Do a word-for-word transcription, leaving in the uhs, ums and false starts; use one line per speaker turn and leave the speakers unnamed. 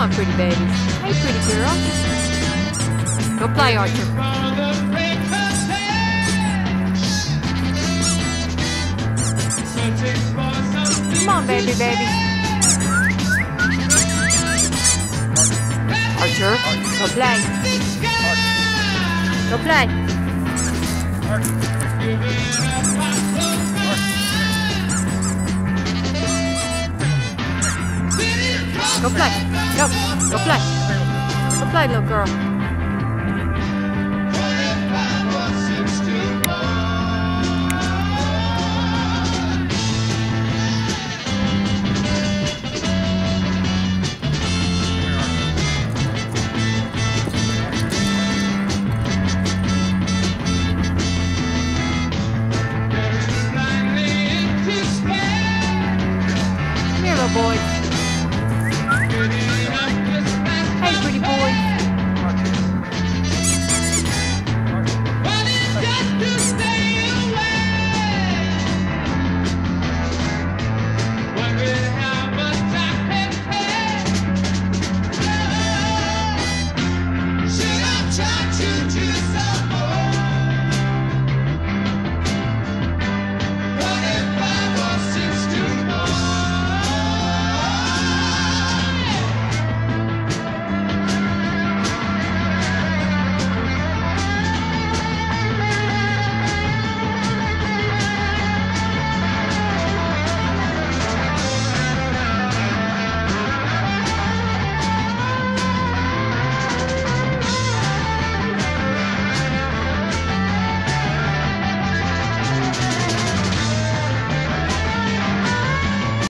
on, pretty babies. Hey, pretty girl. Go play, Archer. Come on, baby, baby. Archer, go play. Go play. Go play. Go. Go play. Go play, little girl.